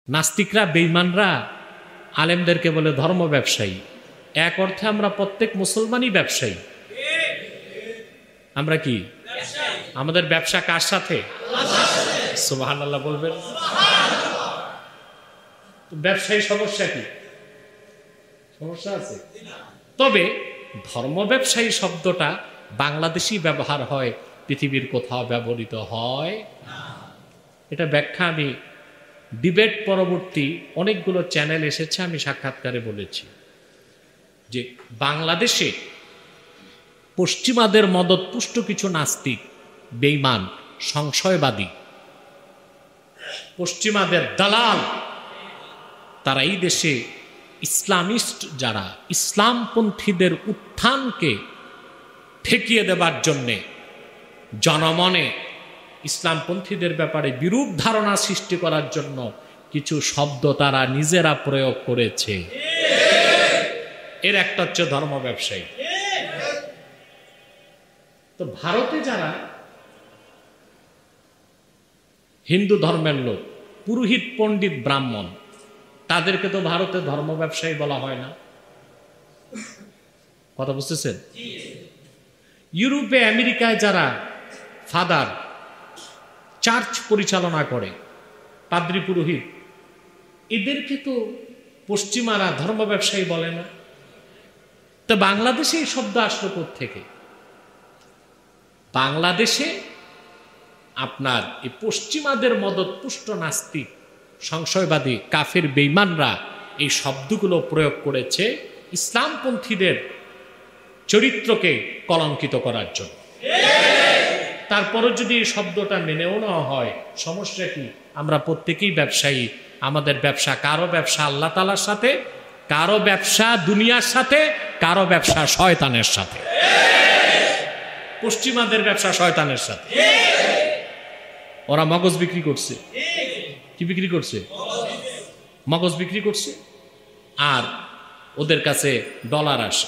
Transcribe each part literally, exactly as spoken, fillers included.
নাস্তিকরা বেঈমানরা আলেমদেরকে বলে ধর্ম ব্যবসায়ী। এক অর্থে আমরা প্রত্যেক মুসলমানই ব্যবসায়ী। আমরা কি আমাদের ব্যবসা কার সাথে? সুবহানাল্লাহ বলবেন। ব্যবসায়ী সমস্যা কি? সমস্যা আছে। তবে ধর্ম ব্যবসায়ী শব্দটা বাংলাদেশি ব্যবহার হয়, পৃথিবীর কোথাও ব্যবহৃত হয় না। এটা ব্যাখ্যা আমি ডিবেট পরবর্তী অনেকগুলো চ্যানেল এসেছে, আমি সাক্ষাৎকারে বলেছি যে বাংলাদেশে পশ্চিমাদের মদতপুষ্ট কিছু নাস্তিক, বেঈমান, সংশয়বাদী, পশ্চিমাদের দালাল, তারা এই দেশে ইসলামিস্ট যারা ইসলামপন্থীদের উত্থানকে ঠেকিয়ে দেবার জন্যে জনমনে ইসলামপন্থীদের ব্যাপারে বিরূপ ধারণা সৃষ্টি করার জন্য কিছু শব্দ তারা নিজেরা প্রয়োগ করেছে। এর একটা হচ্ছে ধর্ম ব্যবসায়ী। তো ভারতে যারা হিন্দু ধর্মের লোক, পুরোহিত, পণ্ডিত, ব্রাহ্মণ, তাদেরকে তো ভারতে ধর্ম ব্যবসায়ী বলা হয় না। কথা বুঝতেছেন? ইউরোপে, আমেরিকায় যারা ফাদার, চার্চ পরিচালনা করে, পাদ্রী, পুরোহিত, এদেরকে তো পশ্চিমারা ধর্ম ব্যবসায়ী বলে না। তো বাংলাদেশে এই শব্দ আসলো কোত্থেকে? বাংলাদেশে আপনার এই পশ্চিমাদের মদতপুষ্ট নাস্তিক, সংশয়বাদী, কাফের, বেঈমানরা এই শব্দগুলো প্রয়োগ করেছে ইসলামপন্থীদের চরিত্রকে কলঙ্কিত করার জন্য। তারপরও যদি এই শব্দটা মেনেও নেওয়া হয়, সমস্যা কি? আমরা প্রত্যেকেই ব্যবসায়ী। আমাদের ব্যবসা, কারো ব্যবসা আল্লাহ তাআলার সাথে, কারো ব্যবসা দুনিয়ার সাথে, কারো ব্যবসা শয়তানের সাথে। পশ্চিমাদের ব্যবসা শয়তানের সাথে। ওরা মগজ বিক্রি করছে। কি বিক্রি করছে? মগজ বিক্রি করছে। আর ওদের কাছে ডলার আসে।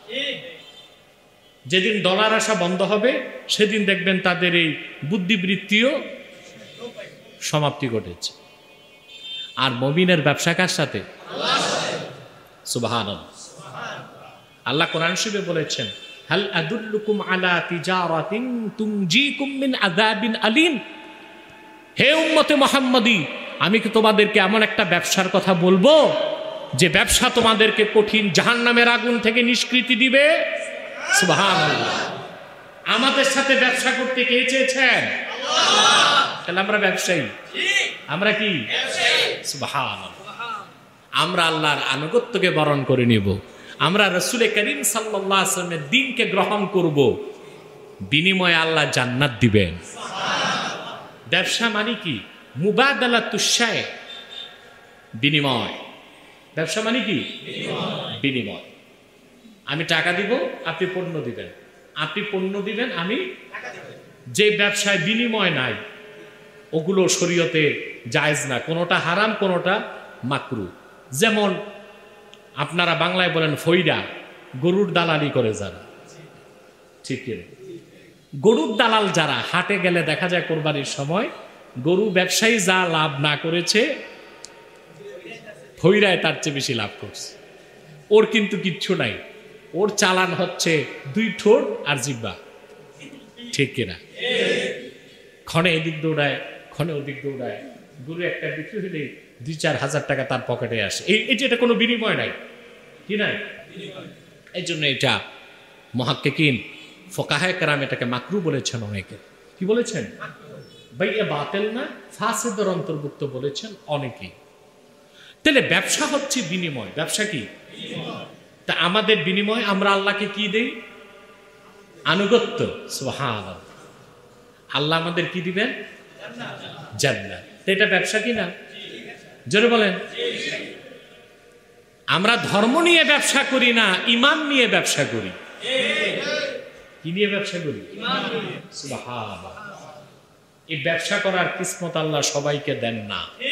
যেদিন ডলার আসা বন্ধ হবে, সেদিন দেখবেন তাদের এই বুদ্ধিবৃত্তিও সমাপ্তি ঘটেছে। আর মুমিনের ব্যবসা কার সাথে? সুবহানাল্লাহ। আল্লাহ কোরআন শরীফে বলেছেন, হাল আদুল্লুকুম আলা তিজারাতিন তুনজিকুম মিন আযাবিন আলীম। হে উম্মতে মুহাম্মাদী, আমি কি তোমাদেরকে এমন একটা ব্যবসার কথা বলবো যে ব্যবসা তোমাদেরকে কঠিন জাহান্নামের আগুন থেকে নিষ্কৃতি দিবে? সুবহানাল্লাহ। আমাদের সাথে ব্যবসা করতে কে চেয়েছেন? আল্লাহ। তাহলে আমরা ব্যবসায়ী। আমরা কি ব্যবসায়ী? সুবহানাল্লাহ। আমরা আল্লাহর আনুগত্যকে বরণ করে নিব। আমরা রাসূল করিম সাল্লাল্লাহু আলাইহি ওয়াসাল্লামের দ্বীনকে গ্রহণ করব, বিনিময়ে আল্লাহ জান্নাত দিবেন। সুবহানাল্লাহ। ব্যবসা মানে কি? মুবাদালাতুশ শায়, বিনিময়। ব্যবসা মানে কি? বিনিময়। আমি টাকা দিব, আপনি পণ্য দিবেন, আপনি পণ্য দিবেন, আমি টাকা দিব। যে ব্যবসায় বিনিময় নাই, ওগুলো শরীয়তে জায়েজ না। কোনোটা হারাম, কোনোটা মাকরু। যেমন আপনারা বাংলায় বলেন ফইরা, গরুর দালালি করে যারা, ঠিক কি? গরুর দালাল যারা, হাটে গেলে দেখা যায় কোরবানির সময় গরু ব্যবসায়ী যা লাভ না করেছে, ফইরায় তার চেয়ে বেশি লাভ করছে। ওর কিন্তু কিচ্ছু নাই। ওর চালান হচ্ছে দুই ঠোঁট আর জিহ্বা, ঠিক কিনা? ক্ষণে এদিক দৌড়ায়, ক্ষণে ওদিক দৌড়ায়। গরু একটা বিক্রি হলে দুই চার হাজার টাকা তার পকেটে আসে। এই এই যে এটা কোনো বিনিময় নাই, কি নাই? এই জন্য এটা মুহাক্কিকিন, ফুকাহায়ে কেরাম এটাকে মাকরু বলেছেন। অনেকে কি বলেছেন? ভাই এ বাতিল না, ফাসিদের অন্তর্ভুক্ত বলেছেন অনেকেই। তাহলে ব্যবসা হচ্ছে বিনিময়। ব্যবসা কি? তা আমাদের বিনিময় আমরা আল্লাহকে কি দেই? আনুগত্য। সুবহানাল্লাহ। আল্লাহ আমাদের কি দিবেন? জান্নাত। এটা ব্যবসা কি না? জোরে বলেন। আমরা ধর্ম নিয়ে ব্যবসা করি না, ঈমান নিয়ে ব্যবসা করি। কি নিয়ে ব্যবসা করি? ঈমান নিয়ে। সুবহানাল্লাহ। এই ব্যবসা করার কিসমত আল্লাহ সবাইকে দেন না।